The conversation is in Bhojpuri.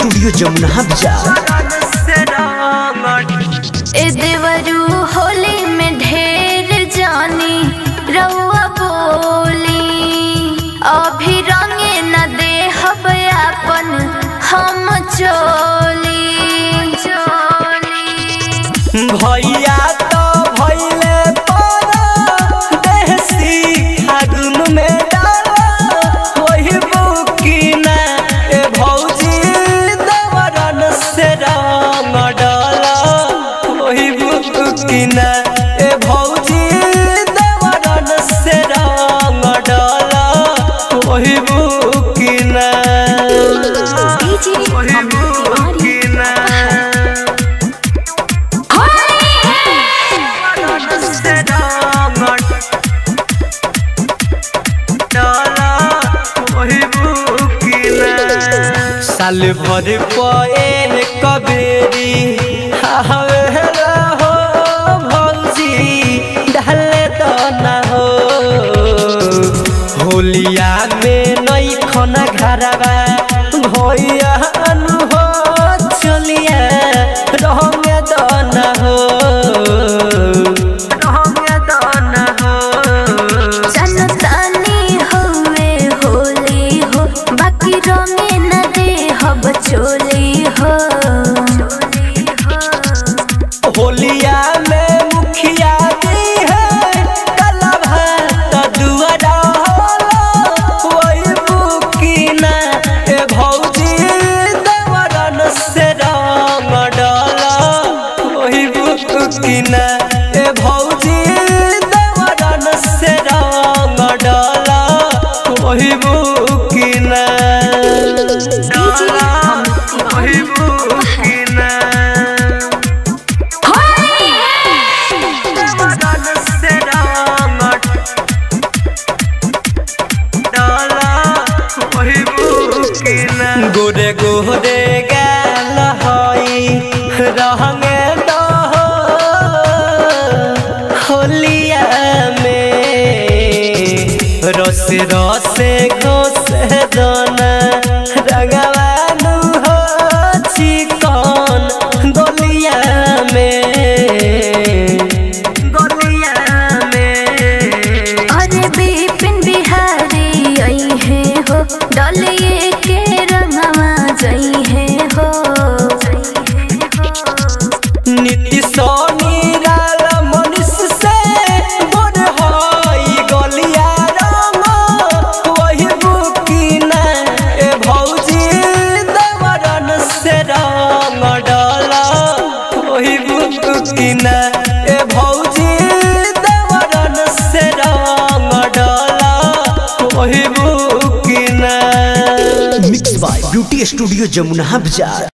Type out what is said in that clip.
स्टूडियो जमुना बाजार। ए देवरू होली में ढेर जानी रउआ बोली, अभी रंगे न दे अपन हम चोली। भैया तो भैले परदेसी फागुन में डाला वही बुकिना ए भौजी देवरन से रंग डाला वही बुकिना ए भौजी देवरन से रंग डाला वही बुकिना वही बुकिना। साल भर पे कबेरी हवेला हो भौजी ढले तो न हो, होलिया में नई खना घरवा भैया हो चलिया रहंगे तो न हो, रहंगे तो न हो। जनतानी हुए होली हो बाकी रंगे न दे हब चोली हो। होलिया में मुखिया दी है कलभा तो दुआरा होला वही बुकिना ए भौजी देवरन से रंग डाला वही बुकिना ए भौजी देवरन से रंग डाला वही बुकिना डाला वही बुकिना। गोरे गोरे गाल हई रहंगे दो होलिया में रस रस घोस दाना रंगवानु हो चिकन गोलिया में गोलिया में। अरे बिपिन बिहारी आई है हो डलिए के रंगवा जई है हो। नीतीश निराला मनुष्य से बोर हई गलिया रंग वही बुकिना ए भौजी देवरन से रंग डाला वही बुकिना ए भौजी देवरन से रंग डाला वही बुकिना। Mix by beauty studio Jamuna बाजार।